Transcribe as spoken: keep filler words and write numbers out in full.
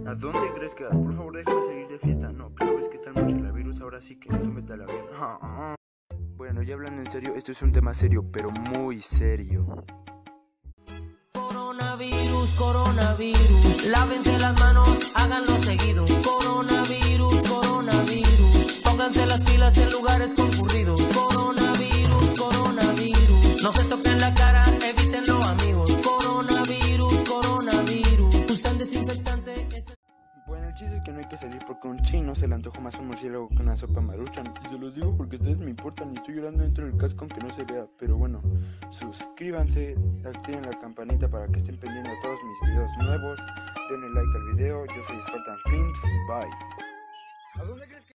¿A dónde crees que vas? Por favor, déjame salir de fiesta. No, que no ves que está el murciélago, ahora sí que súbete al avión. Ah, ah, ah. Bueno, ya hablando en serio, esto es un tema serio, pero muy serio. Coronavirus, coronavirus, lávense las manos, háganlo seguido. Coronavirus, coronavirus, pónganse las pilas en lugares concurridos. Coronavirus, coronavirus, no se toquen la cara, evítenlo, amigos. Coronavirus, coronavirus, usan desinfectante. Bueno, el chiste es que no hay que salir porque a un chino se le antojó más un murciélago que una sopa Maruchan. Y se los digo porque ustedes me importan y estoy llorando dentro del casco aunque no se vea. Pero bueno, suscríbanse, activen la campanita para que estén pendientes de todos mis videos nuevos. Denle like al video, yo soy Spartan Flinks, bye. ¿A dónde crees que